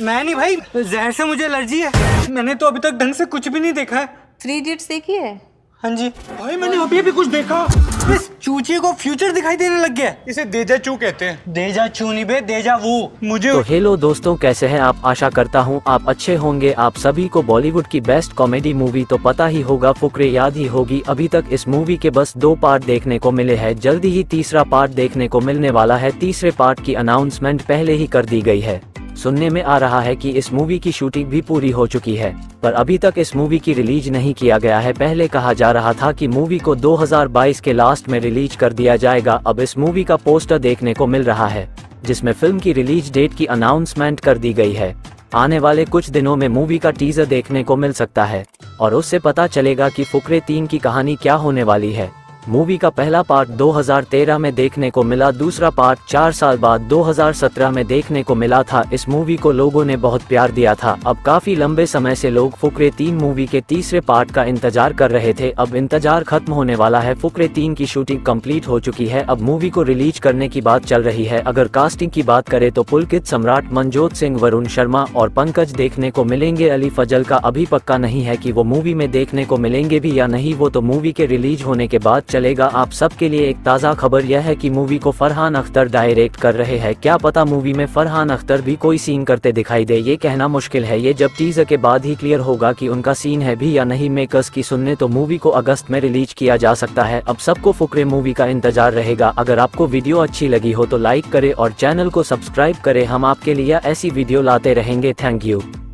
मैं नहीं भाई, जहर से मुझे एलर्जी है। मैंने तो अभी तक ढंग से कुछ भी नहीं देखा है। 3 इडियट्स देखी है? हाँ जी भाई मैंने अभी भी कुछ देखा। इस चूचे को फ्यूचर दिखाई देने लग गया। इसे देजा चू कहते हैं। देजा चू नहीं बे, देजा वो। मुझे तो हेलो दोस्तों, कैसे हैं आप? आशा करता हूं आप अच्छे होंगे। आप सभी को बॉलीवुड की बेस्ट कॉमेडी मूवी तो पता ही होगा, फुकरे याद ही होगी। अभी तक इस मूवी के बस 2 पार्ट देखने को मिले हैं, जल्दी ही तीसरा पार्ट देखने को मिलने वाला है। तीसरे पार्ट की अनाउंसमेंट पहले ही कर दी गई है। सुनने में आ रहा है कि इस मूवी की शूटिंग भी पूरी हो चुकी है, पर अभी तक इस मूवी की रिलीज नहीं किया गया है। पहले कहा जा रहा था कि मूवी को 2022 के लास्ट में रिलीज कर दिया जाएगा। अब इस मूवी का पोस्टर देखने को मिल रहा है, जिसमें फिल्म की रिलीज डेट की अनाउंसमेंट कर दी गई है। आने वाले कुछ दिनों में मूवी का टीजर देखने को मिल सकता है और उससे पता चलेगा कि फुकरे 3 की कहानी क्या होने वाली है। मूवी का पहला पार्ट 2013 में देखने को मिला, दूसरा पार्ट 4 साल बाद 2017 में देखने को मिला था। इस मूवी को लोगों ने बहुत प्यार दिया था। अब काफी लंबे समय से लोग फुकरे 3 मूवी के तीसरे पार्ट का इंतजार कर रहे थे। अब इंतजार खत्म होने वाला है। फुकरे 3 की शूटिंग कंप्लीट हो चुकी है। अब मूवी को रिलीज करने की बात चल रही है। अगर कास्टिंग की बात करें तो पुलकित सम्राट, मनजोत सिंह, वरुण शर्मा और पंकज देखने को मिलेंगे। अली फजल का अभी पक्का नहीं है कि वो मूवी में देखने को मिलेंगे भी या नहीं, वो तो मूवी के रिलीज होने के बाद चलेगा। आप सबके लिए एक ताज़ा खबर यह है कि मूवी को फरहान अख्तर डायरेक्ट कर रहे हैं। क्या पता मूवी में फरहान अख्तर भी कोई सीन करते दिखाई दे, ये कहना मुश्किल है। ये जब टीजर के बाद ही क्लियर होगा कि उनका सीन है भी या नहीं। मेकर्स की सुनने तो मूवी को अगस्त में रिलीज किया जा सकता है। अब सबको फुकरे मूवी का इंतजार रहेगा। अगर आपको वीडियो अच्छी लगी हो तो लाइक करें और चैनल को सब्सक्राइब करें। हम आपके लिए ऐसी वीडियो लाते रहेंगे। Thank you.